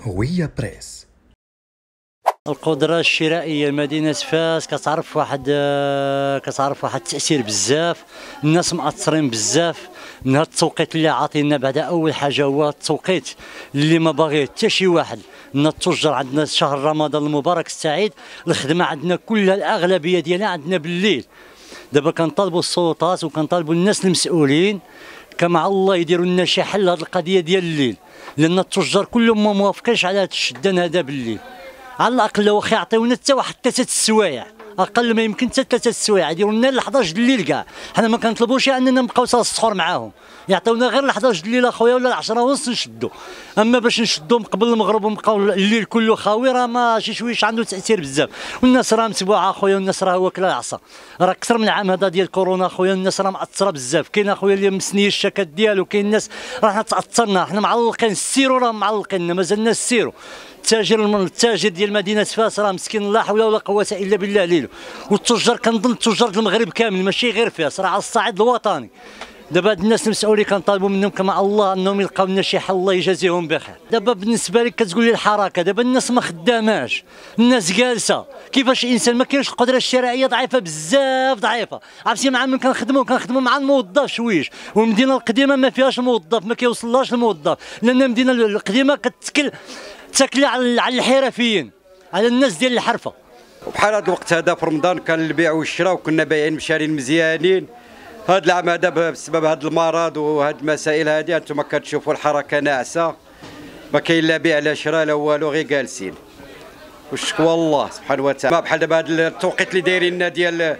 هوية بريس. القدرة الشرائية مدينة فاس كتعرف واحد التأثير بزاف. الناس مأثرين بزاف من هذا التوقيت اللي عاطينا. بعد أول حاجة هو التوقيت اللي ما باغيه حتى شي واحد. من التجار عندنا شهر رمضان المبارك السعيد، الخدمة عندنا كلها الأغلبية ديالها عندنا بالليل. دابا كنطالبوا السلطات وكنطالبوا الناس المسؤولين كمع الله يديروا لنا شي حل لهذه القضية ديال الليل، لأن التجار كلهم ما موافقينش على هذا الشدان هذا بالليل. على الاقل لو اخي يعطيونا حتى واحد 3 السوايع، اقل ما يمكن حتى 3 السوايع يديروا لنا ل 11 الليل كاع. حنا ما كنطلبوش اننا نبقاو حتى السحور معاهم، يعطيونا غير ل 11 الليل اخويا ولا ل 10 ونص نشدوا. اما باش نشدوا من قبل المغرب ونبقاو الليل كله خاوي راه ما شي شويش عنده تاثير بزاف. والناس راه مسبوعه اخويا، والناس راه واكله العصا. راه اكثر من العام هذا ديال كورونا اخويا، الناس راه مأثره بزاف. كاين اخويا اللي مسنيه الشكات ديالو، كاين الناس راه حنا تاثرنا، حنا معلقين السيرو، راه معلقين مازلنا السيرو. التاجر ديال مدينه فاس راه مسكين لا حول ولا قوه الا بالله ليلو. والتجار كنظن التجار المغرب كامل ماشي غير فاس، راه على الصعيد الوطني. دابا هاد الناس المسؤولين كنطالبوا منهم كما الله انهم يلقاو لنا شي حل، الله يجازيهم بخير. دابا بالنسبه لك كتقول لي الحركه، دابا الناس ما خداماش، الناس جالسه. كيفاش الانسان ما كاينش القدره الشرائيه ضعيفه بزاف ضعيفه. عرفتي مع من كنخدموا مع الموظف شويش. والمدينه القديمه ما فيهاش الموظف، ما كيوصلهاش الموظف، لان المدينه القديمه تاكل على الحرفيين، على الناس ديال الحرفه. وبحال هذا الوقت هذا في رمضان كان البيع والشراء وكنا بايعين مشارين مزيانين. هذا العام هذا بسبب هذا المرض وهذه المسائل هذه انتم كتشوفوا الحركه ناعسه، ما كاين لا بيع لا شراء لا والو، غير جالسين. والشكوى الله سبحانه وتعالى. بحال دابا هذا التوقيت اللي دايرين لنا ديال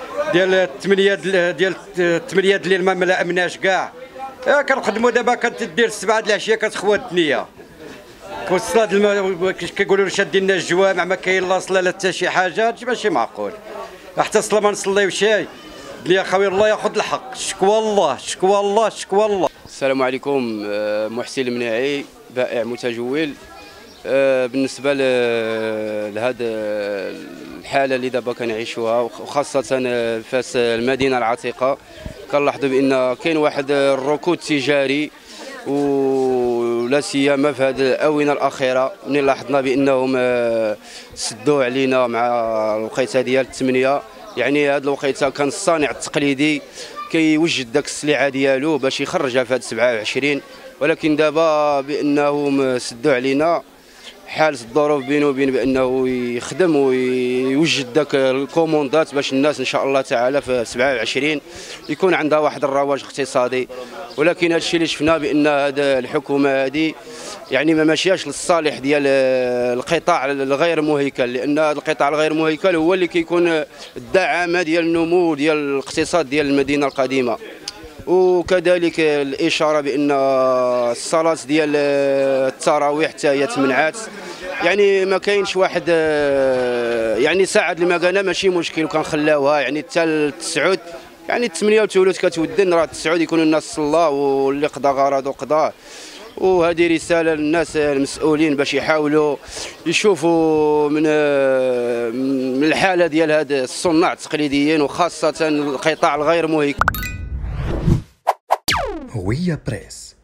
8 الليل ما ملأمناش كاع. كنخدموا دابا كتدير 7 د العشيه كتخوات النيه. كيقولوا شادين لنا الجوامع، ما كاين لا صلاه لا حتى شي حاجه. هادشي ماشي معقول. حتى الصلاه ما نصليو شي. يا خويا الله ياخذ الحق. شكوى الله شكوى الله شكوى الله. السلام عليكم. محسن المناعي، بائع متجول. بالنسبه لهذا الحاله اللي دابا كنعيشوها وخاصه فاس المدينه العتيقه، كنلاحظوا بان كاين واحد الركود تجاري، ولا سيما في هذه الاونه الاخيره ملي لاحظنا بانهم سدوا علينا مع الوقيته ديال 8. يعني هذه الوقيته كان الصانع التقليدي كيوجد داك السلعه ديالو باش يخرجها في هذا 27، ولكن دابا بانهم سدوا علينا حالة الظروف بينه وبين بانه يخدم ويوجد داك الكوموندات باش الناس ان شاء الله تعالى في 27 يكون عندها واحد الرواج اقتصادي. ولكن هذا الشيء اللي شفنا بان هذه الحكومه هذه يعني ما ماشياش للصالح ديال القطاع الغير مهيكل، لان هذا القطاع الغير مهيكل هو اللي كيكون الدعامه ديال النمو ديال الاقتصاد ديال المدينه القديمه. وكذلك الاشاره بان الصلاه ديال التراويح حتى هي تمنعات. يعني ما كاينش واحد يعني ساعه المكانه ماشي مشكل وكنخلاوها يعني حتى التسعود، يعني 8 وثلث كتودن، راه التسعود يكونوا الناس صلاو واللي قضى غرضه قضاه. وهذه رساله للناس المسؤولين باش يحاولوا يشوفوا من الحاله ديال هاد الصناع التقليديين وخاصه القطاع الغير مهيكل. هوية بريس.